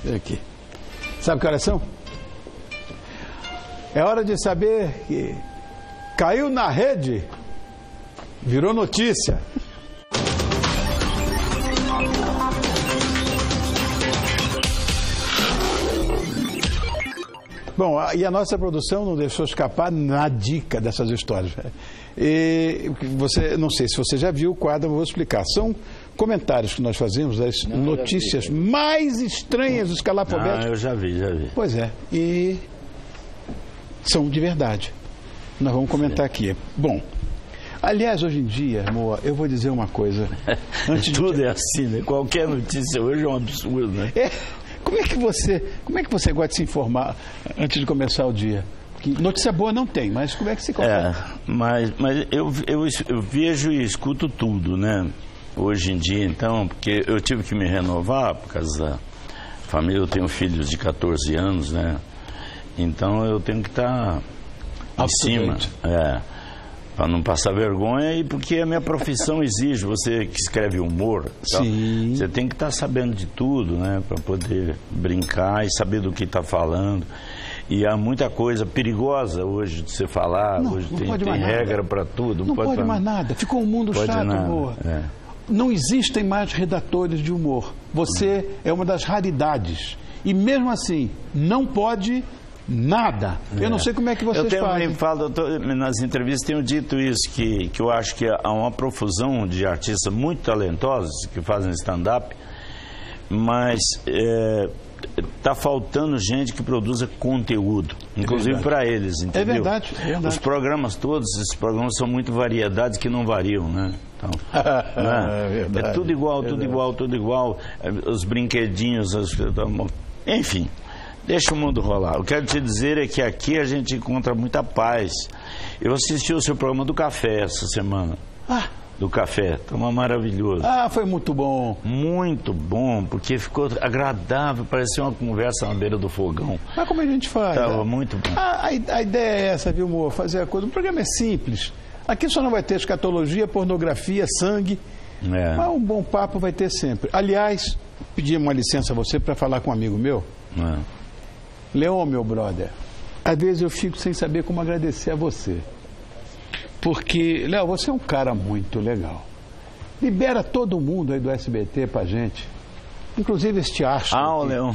Aqui. Sabe que horas são? É hora de saber que caiu na rede, virou notícia. Bom, e a nossa produção não deixou escapar na dica dessas histórias. E você, não sei se você já viu o quadro, eu vou explicar. São comentários que nós fazemos das notícias mais estranhas dos calafobéticos. Eu já vi. Pois é, e são de verdade. Nós vamos comentar aqui. Bom, aliás, hoje em dia, Moa, eu vou dizer uma coisa. Tudo é assim, né? Qualquer notícia hoje é um absurdo, né? Como é que você gosta de se informar antes de começar o dia? Porque notícia boa não tem, mas como é que se consegue? Mas eu vejo e escuto tudo, né? Hoje em dia, então, porque eu tive que me renovar por causa da família. Eu tenho filhos de 14 anos, né? Então eu tenho que estar em cima. Para não passar vergonha e porque a minha profissão exige. Você que escreve humor, Sim. Você tem que estar sabendo de tudo, né? Para poder brincar e saber do que está falando. E há muita coisa perigosa hoje de você falar. Hoje tem regra para tudo. Não pode mais nada. Ficou um mundo chato, humor. Não existem mais redatores de humor. Você é uma das raridades. E mesmo assim, não pode nada. Eu não sei como é que vocês fazem. Nas entrevistas tenho dito isso, que eu acho que há uma profusão de artistas muito talentosos que fazem stand-up, mas está faltando gente que produza conteúdo, inclusive para eles, entendeu? É verdade. Os programas todos, esses programas são muito variedades que não variam, né? Então, é tudo igual. Os brinquedinhos, enfim. Deixa o mundo rolar. O que eu quero te dizer é que aqui a gente encontra muita paz. Eu assisti o seu programa do café essa semana. Do café. Estava maravilhoso. Foi muito bom. Muito bom, porque ficou agradável. Parecia uma conversa na beira do fogão. Mas como a gente faz? Estava muito bom. A ideia é essa, viu, amor? Fazer a coisa. O programa é simples. Aqui só não vai ter escatologia, pornografia, sangue. Mas um bom papo vai ter sempre. Aliás, pedi uma licença a você para falar com um amigo meu. Leon, meu brother, às vezes eu fico sem saber como agradecer a você. Porque, Léo, você é um cara muito legal. Libera todo mundo aí do SBT pra gente. Inclusive este astro. O Leon.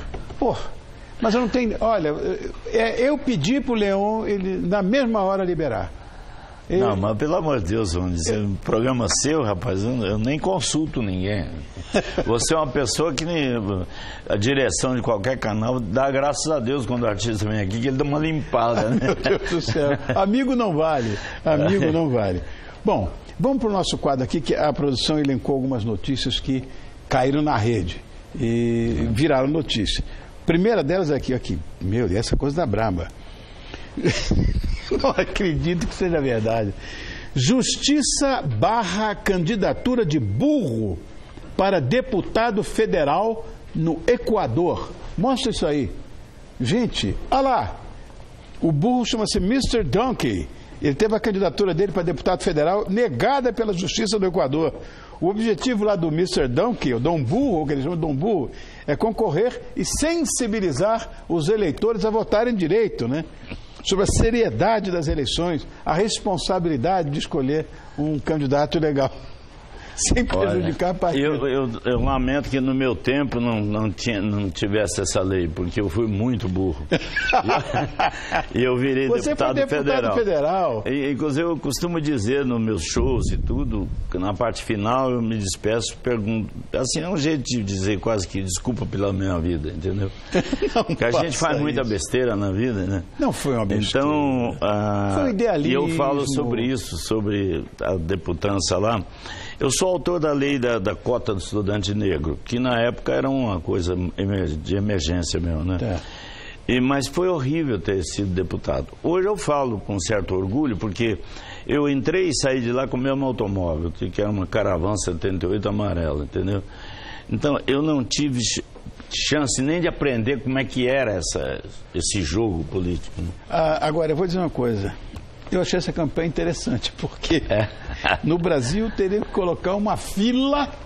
Mas eu não tenho... Olha, eu pedi pro Leon ele na mesma hora liberar. Não, mas pelo amor de Deus, vamos dizer, um programa seu, rapaz, eu nem consulto ninguém. Você é uma pessoa que a direção de qualquer canal dá graças a Deus quando o artista vem aqui, que ele dá uma limpada, né? Meu Deus do céu. Amigo não vale. Bom, vamos para o nosso quadro aqui, que a produção elencou algumas notícias que caíram na rede e viraram notícia. Primeira delas é aqui. Meu Deus, essa coisa da braba. Não acredito que seja verdade. Justiça barra candidatura de burro para deputado federal no Equador. Mostra isso aí. Gente, olha lá. O burro chama-se Mr. Donkey. Ele teve a candidatura dele para deputado federal negada pela Justiça do Equador. O objetivo lá do Mr. Donkey, o Dom Burro, ou que eles chamam de Dom Burro, é concorrer e sensibilizar os eleitores a votarem direito, né? Sobre a seriedade das eleições, a responsabilidade de escolher um candidato legal, sem prejudicar a partida. Eu lamento que no meu tempo não tivesse essa lei, porque eu fui muito burro. E eu virei deputado federal. Inclusive eu costumo dizer nos meus shows e tudo, que na parte final eu me despeço, pergunto, assim, é um jeito de dizer quase que desculpa pela minha vida, entendeu? Porque a gente faz muita besteira na vida, né? Não foi uma besteira. Então, foi um idealismo. E eu falo sobre isso, sobre a deputância lá. Eu sou autor da lei da cota do estudante negro, que na época era uma coisa de emergência mesmo, né? Mas foi horrível ter sido deputado. Hoje eu falo com certo orgulho, porque eu entrei e saí de lá com o mesmo automóvel, que era uma Caravan 78 amarela, entendeu? Então eu não tive chance nem de aprender como é que era esse jogo político. Agora, eu vou dizer uma coisa. Eu achei essa campanha interessante, porque no Brasil teria que colocar uma fila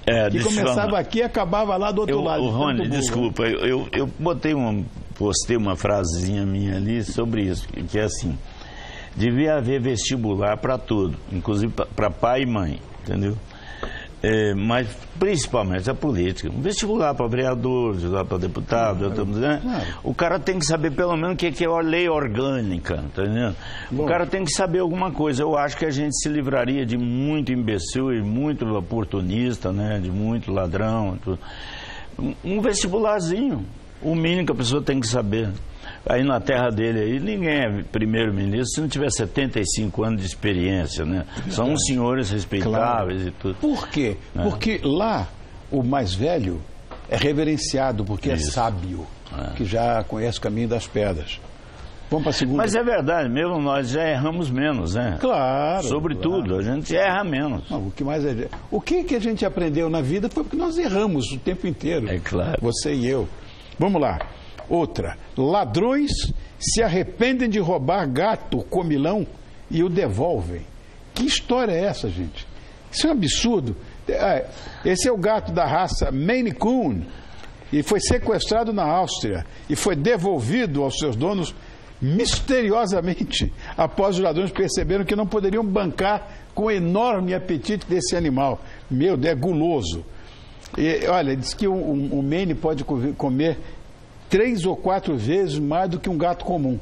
que começava aqui e acabava lá do outro lado. Rony, desculpa, eu postei uma frasezinha minha ali sobre isso, que é assim: devia haver vestibular para tudo, inclusive para pai e mãe, entendeu? Mas principalmente a política. Um vestibular para vereador, vestibular para deputado, né? O cara tem que saber pelo menos o que é a lei orgânica, tá entendendo? O cara tem que saber alguma coisa. Eu acho que a gente se livraria de muito imbecil e muito oportunista, né? De muito ladrão. Tudo. Um vestibularzinho, o mínimo que a pessoa tem que saber. Aí na terra dele aí, ninguém é primeiro-ministro se não tiver 75 anos de experiência, né? São uns senhores respeitáveis e tudo. Por quê? Porque lá o mais velho é reverenciado, porque é sábio, que já conhece o caminho das pedras. Vamos para a segunda. Mas é verdade, mesmo nós já erramos menos, né? Claro. Sobretudo, a gente erra menos. Não, o que mais é... O que a gente aprendeu na vida foi porque nós erramos o tempo inteiro. É claro. Você e eu. Vamos lá. Outra, ladrões se arrependem de roubar gato comilão e o devolvem. Que história é essa, gente? Isso é um absurdo. Esse é o gato da raça Maine Coon e foi sequestrado na Áustria e foi devolvido aos seus donos misteriosamente após os ladrões perceberam que não poderiam bancar com o enorme apetite desse animal. Meu Deus, é guloso. E, olha, diz que um Maine pode comer 3 ou 4 vezes mais do que um gato comum.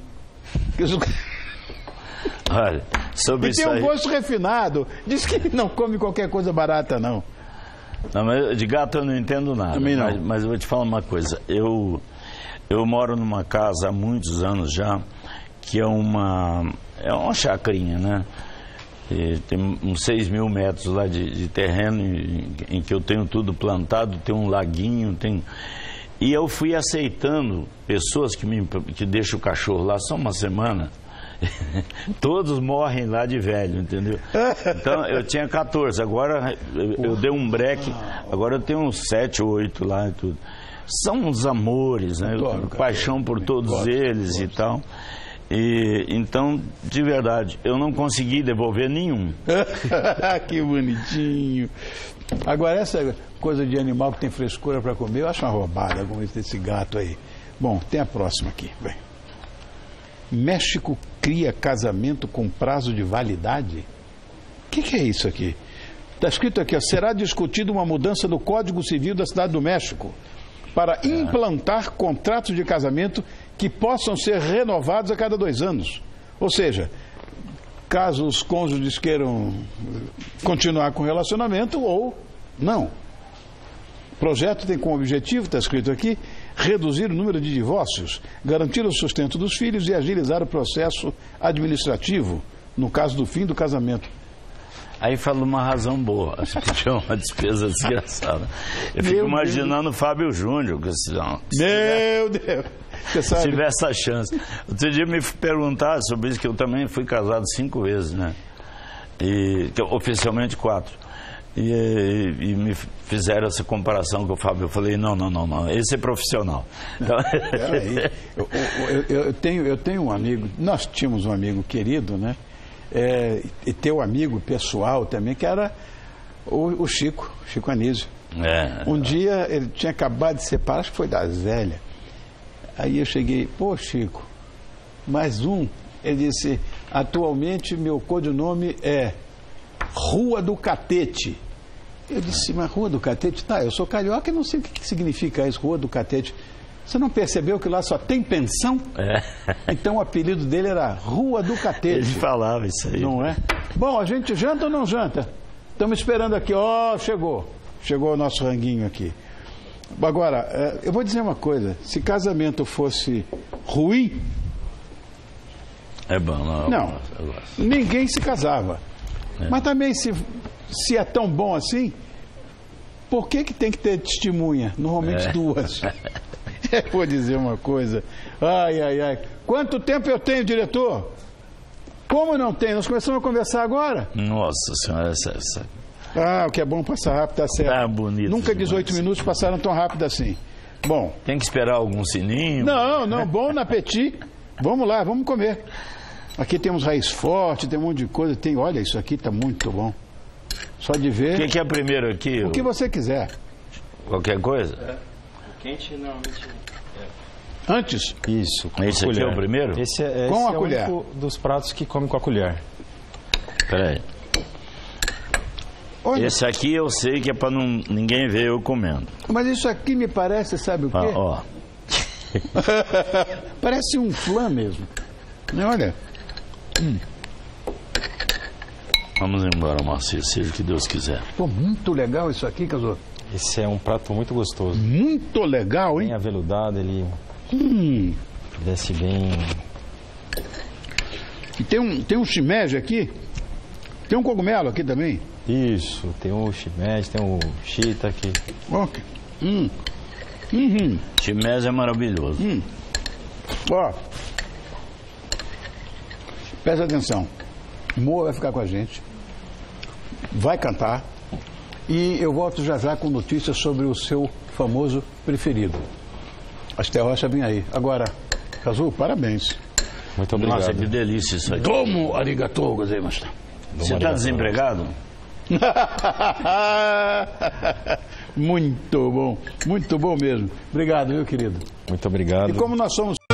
Olha, sobre e isso tem um aí... gosto refinado. Diz que não come qualquer coisa barata, não. Não, mas de gato eu não entendo nada. Também não. Mas eu vou te falar uma coisa. Eu moro numa casa há muitos anos já, que é uma chacrinha, né? E tem uns 6 mil metros lá de terreno em que eu tenho tudo plantado, tem um laguinho, tem... E eu fui aceitando pessoas que deixam o cachorro lá só uma semana. Todos morrem lá de velho, entendeu? Então, eu tinha 14, agora eu dei um break, agora eu tenho uns 7, 8 lá e tudo. São uns amores, né? Eu tenho paixão por todos eles e tal. E, então, de verdade, eu não consegui devolver nenhum. Que bonitinho. Agora, essa coisa de animal que tem frescura para comer, eu acho uma roubada, como esse gato aí. Bom, tem a próxima aqui. Bem. México cria casamento com prazo de validade? O que é isso aqui? Está escrito aqui, ó, será discutida uma mudança do Código Civil da Cidade do México para implantar contratos de casamento que possam ser renovados a cada 2 anos. Ou seja, caso os cônjuges queiram continuar com o relacionamento ou não. O projeto tem como objetivo, está escrito aqui, reduzir o número de divórcios, garantir o sustento dos filhos e agilizar o processo administrativo, no caso do fim do casamento. Aí fala uma razão boa, é uma despesa desgraçada. Eu fico imaginando o Fábio Júnior, que meu Deus! Se tiver essa chance. Outro dia me perguntaram sobre isso, que eu também fui casado 5 vezes, né? Oficialmente 4. E me fizeram essa comparação com o Fábio. Eu falei, não, esse é profissional. Então... eu tenho um amigo, nós tínhamos um amigo querido, né? E teu amigo pessoal também, que era o Chico Anísio. Um dia ele tinha acabado de separar, acho que foi da Zélia. Aí eu cheguei, pô Chico, mais um. Ele disse, atualmente meu codinome é Rua do Catete. Eu disse, mas Rua do Catete? Tá, eu sou carioca e não sei o que significa isso, Rua do Catete. Você não percebeu que lá só tem pensão? Então o apelido dele era Rua do Catete. Ele falava isso aí. Não é? Bom, a gente janta ou não janta? Estamos esperando aqui. Chegou o nosso ranguinho aqui. Agora, eu vou dizer uma coisa. Se casamento fosse ruim... É bom, não. Ninguém se casava. Mas também, se é tão bom assim, por que tem que ter testemunha? Normalmente 2. Vou dizer uma coisa. Ai. Quanto tempo eu tenho, diretor? Como não tem? Nós começamos a conversar agora. Nossa senhora, essa... o que é bom passar rápido, tá certo. Tá bonito. Nunca 18 minutos passaram tão rápido assim. Bom. Tem que esperar algum sininho? Não, bom apetite. Vamos lá, vamos comer. Aqui temos raiz forte, tem um monte de coisa. Olha, isso aqui tá muito bom. Só de ver. O que é primeiro aqui? O que você quiser. Qualquer coisa? O quente normalmente... Antes? Isso. Com Esse aqui é o primeiro? Esse Com a é colher. o único dos pratos que come com a colher. Peraí. Olha, Esse aqui eu sei que é para ninguém ver eu comendo. mas isso aqui me parece, sabe o quê? Ah, ó. Parece um flan mesmo. Olha. Vamos embora, Marcia, seja o que Deus quiser. Pô, muito legal isso aqui, Casor. Esse é um prato muito gostoso. Muito legal, hein? Bem aveludado, ele desce bem. E tem um shimeji aqui. Tem um cogumelo aqui também. Isso, tem o shimeji, tem o shiitake. Ok. Shimeji é maravilhoso. Ó. Presta atenção. Moa vai ficar com a gente. Vai cantar. E eu volto já já com notícias sobre o seu famoso preferido. Astel Rocha vem aí. Agora, Kazu, parabéns. Muito obrigado. Nossa, que delícia isso aqui. Domo arigatou gozaimasu. Você está desempregado? Muito bom mesmo. Obrigado, meu querido. Muito obrigado. E como nós somos